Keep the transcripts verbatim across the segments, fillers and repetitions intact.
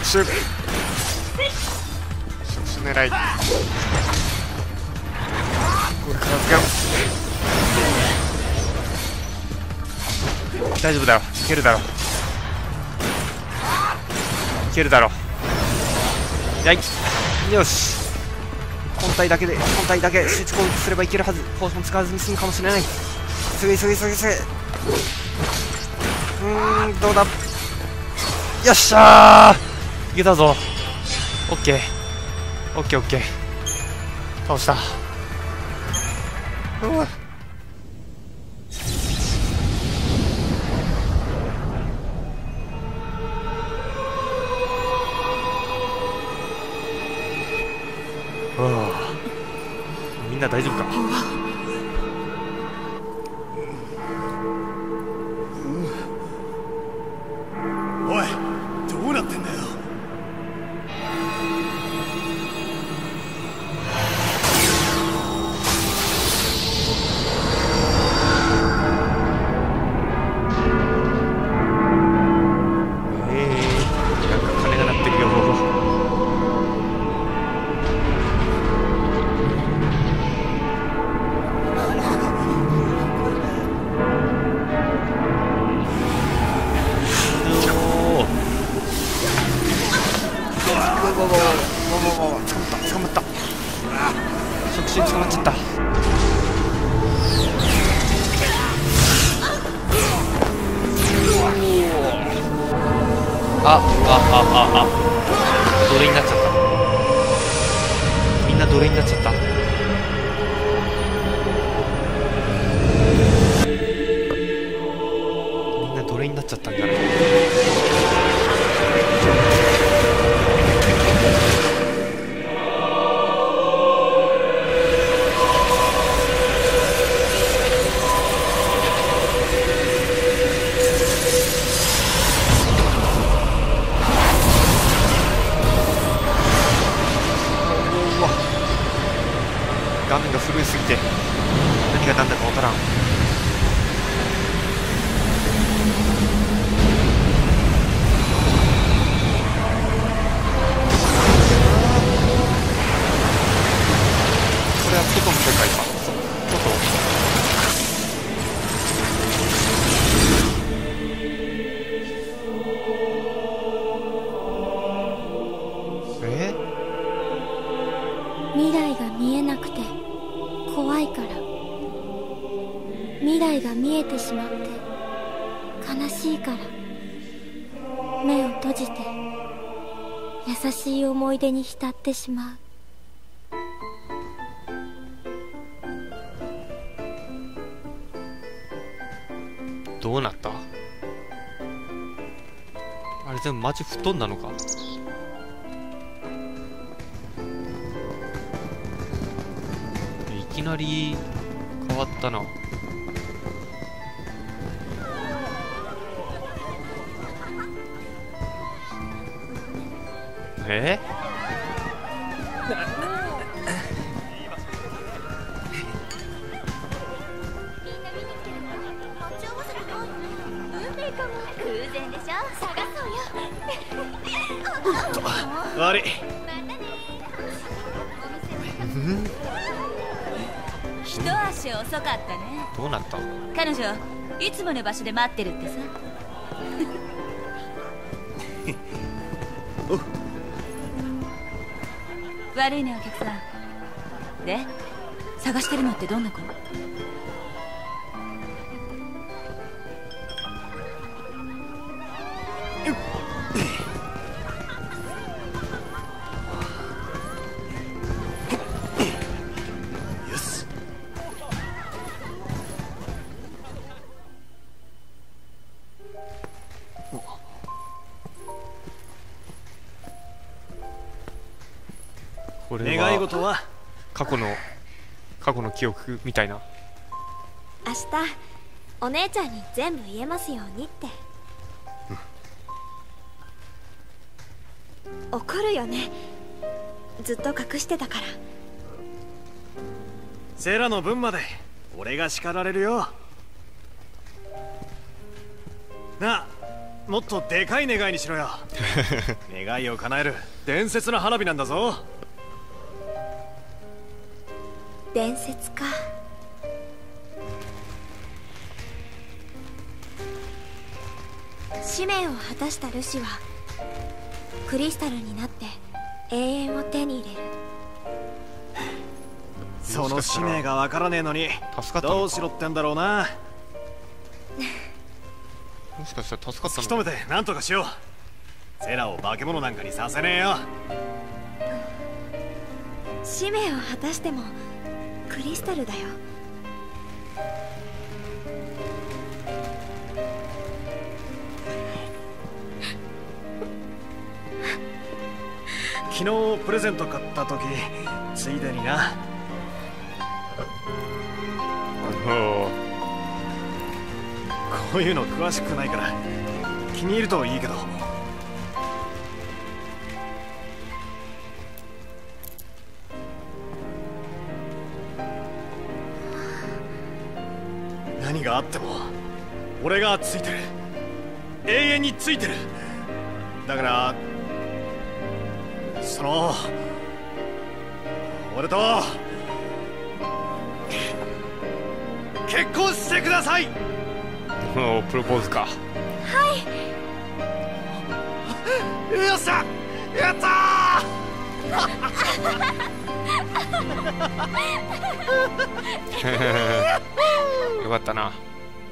手触手狙い、これ片付けろ。大丈夫だよ、いけるだろ、いけるだろ。やい、よし、本体だけで本体だけ集中攻撃すればいけるはず。ポーション使わずに済むかもしれない。急げ急げ急げ急げ。うーん、どうだ。よっしゃー、いけたぞ。オッケーオッケーオッケー、倒した。うわ、みんな大丈夫か。 おい、どうなってんだよ。 ええー、なんか鐘が鳴ってるよ。捕まった捕まった、触手に捕まっちゃった。あああああ、奴隷になっちゃった。みんな奴隷になっちゃった。みんな奴隷になっちゃったんじゃない。画面が震えすぎて何が何だか分からん。これは外の世界か。外。え？ 未来が見えなくて怖いから。未来が見えてしまって悲しいから。目を閉じて優しい思い出に浸ってしまう。 どうなった？あれ全部マジ布団なのか？いきなり変わったな。え？ 悪い。 一足遅かったね。 どうなった？ 彼女いつもの場所で待ってるってさ。悪いねお客さん。で探してるのってどんな子？ これ願い事は過去の過去の記憶みたいな。 明日お姉ちゃんに全部言えますようにって、うん、怒るよね、ずっと隠してたから。 セラの分まで俺が叱られるよなあ。 もっとでかい願いにしろよ。願いを叶える伝説の花火なんだぞ。 伝説か。使命を果たしたルシはクリスタルになって永遠を手に入れる。 その使命がわからねえのに助かったのかどうしろってんだろうな。 もしかしたら助かった突きのか。 止めて何とかしよう。セラを化け物なんかにさせねえよ。 使命を果たしてもクリスタルだよ。 昨日プレゼント買った時ついでにな。 おお、 こういうの詳しくないから気に入るといいけど。何があっても俺がついてる。永遠についてる。だからその俺と結婚してください。 おお、プロポーズか。 よっしゃ、やったーよかったな。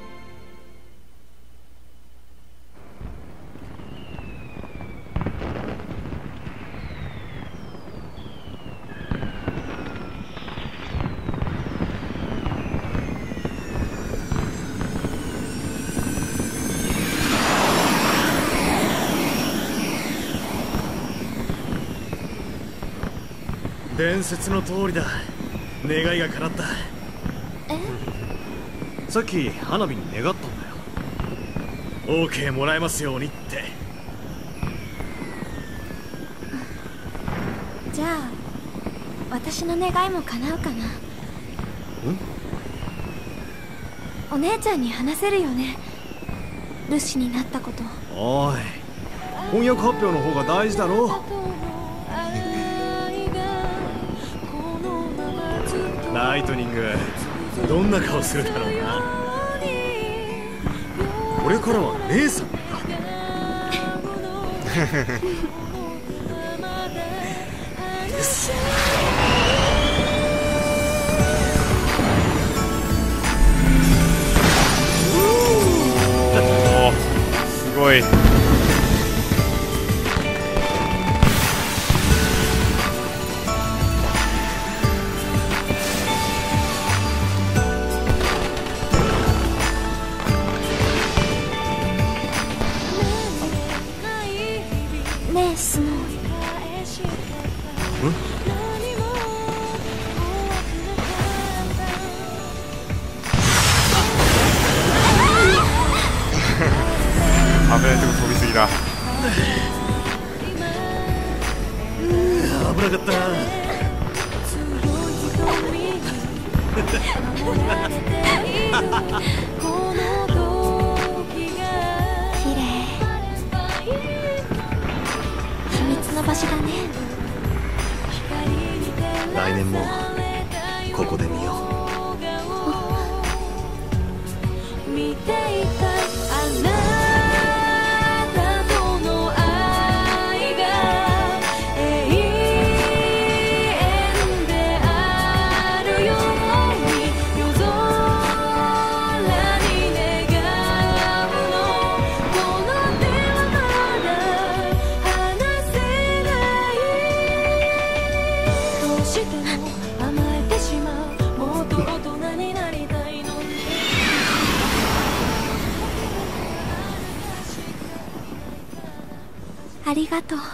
伝説の通りだ。願いが叶った。さっき花火に願ったんだよ。 オーケー もらえますようにって。 じゃあ私の願いも叶うかな。お姉ちゃんに話せるよね、ルシになったこと。 おい、翻訳発表の方が大事だろ。ライトニングどんな顔するだろうな。俺からは姉さんだ。よし。 おお、すごい。 ねえスノー、 危ないとこ飛びすぎだ。 危なかったな。 綺麗。秘密の場所だね。 来年もここで見よう。 見ていたあなたとの愛が永遠であるように夜空に願うの。この手はまだ離せない。どうしても甘えてしまう。もっと大人になりたいのに。 ありがとう。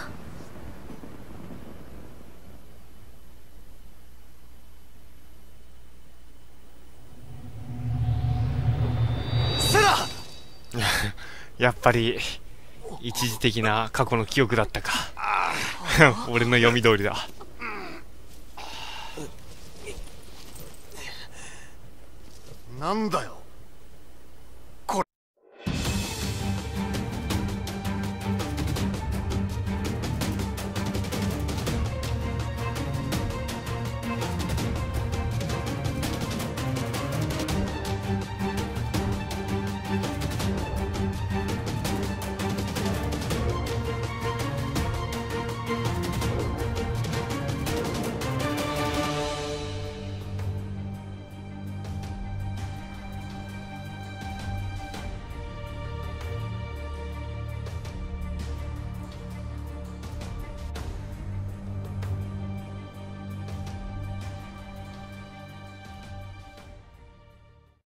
セラやっぱり一時的な過去の記憶だったか。俺の読み通りだ。 なんだよ